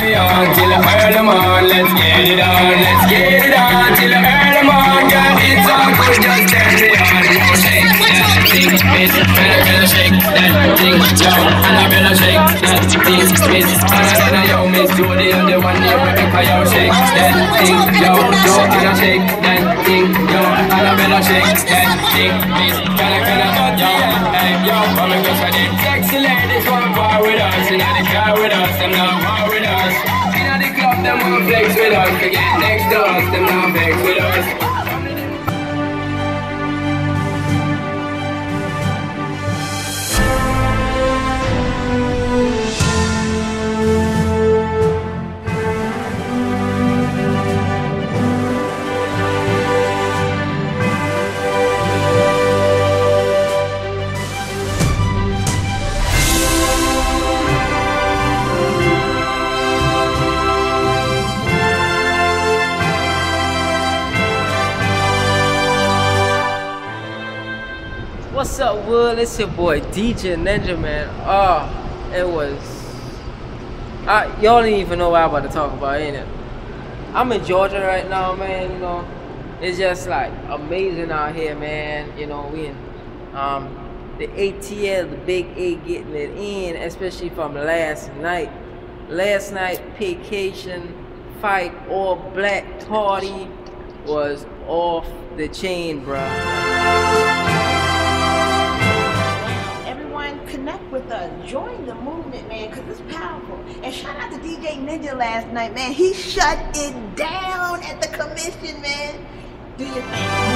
me on till I earn them on. Let's get it on, let's get it on till I earn them on. Girl, it's all good, just turn me on. Shake that thing, miss, and I better shake that thing, yo, and I better shake that thing, miss, and I yo, Miss Jody, I'm the one you Rebecca, yo, shake that thing, yo, and I shake that thing, yo, and I better shake that thing, miss, can I, yo, hey, yo, come and go for the sexy ladies want war with us, in the car with us, them not war with us, in the club, them want flex with us, to get next to us, them not vex with us. What's up, Wood? It's your boy DJ Nynjah, man. It was. Y'all didn't even know what I'm about to talk about, ain't it? I'm in Georgia right now, man. You know, it's just like amazing out here, man. You know, we in the ATL, the big A, getting it in, especially from last night. Last night, vacation, fight, all black party was off the chain, bruh. Connect with us, join the movement, man, because it's powerful. And shout out to DJ Nynjah last night, man. He shut it down at the commission, man. Do your thing.